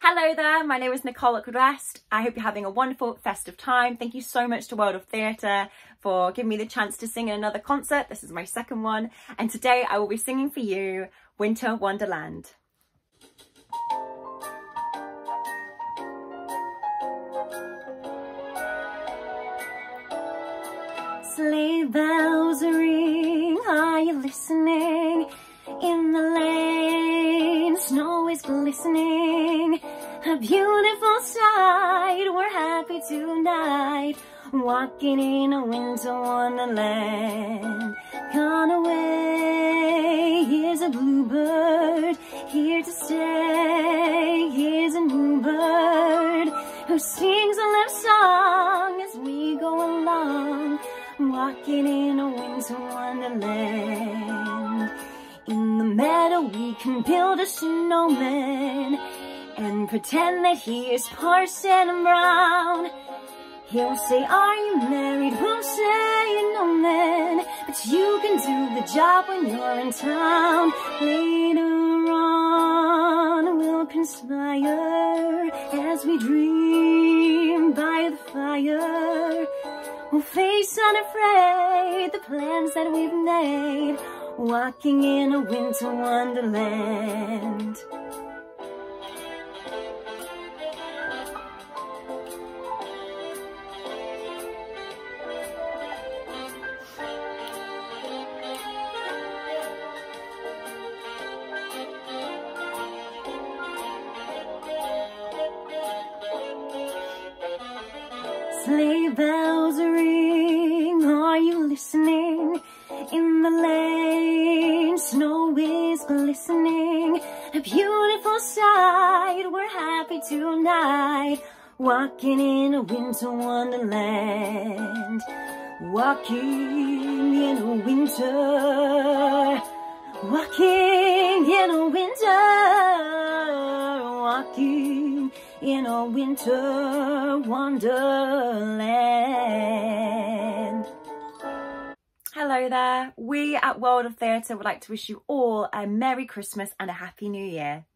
Hello there, my name is Nicole at Goodrest. I hope you're having a wonderful festive time. Thank you so much to World of Theatre for giving me the chance to sing in another concert. This is my second one, and today I will be singing for you Winter Wonderland. Sleigh bells ring, are you listening? In the lane, snow is glistening. A beautiful sight, we're happy tonight, walking in a winter wonderland. Gone away, here's a bluebird, here to stay. Here's a new bird who sings a love song as we go along, walking in a winter wonderland. In the meadow we can build a snowman and pretend that he is Parson Brown. He'll say, are you married? We'll say, no man, but you can do the job when you're in town. Later on we'll conspire as we dream by the fire. We'll face unafraid the plans that we've made, walking in a winter wonderland. Sleigh bells ring, are you listening? In the lane, snow is glistening. A beautiful sight, we're happy tonight, walking in a winter wonderland. Walking in a winter, walking in a winter, walking in a winter wonderland. Hello there, we at World of Theatre would like to wish you all a Merry Christmas and a Happy New Year.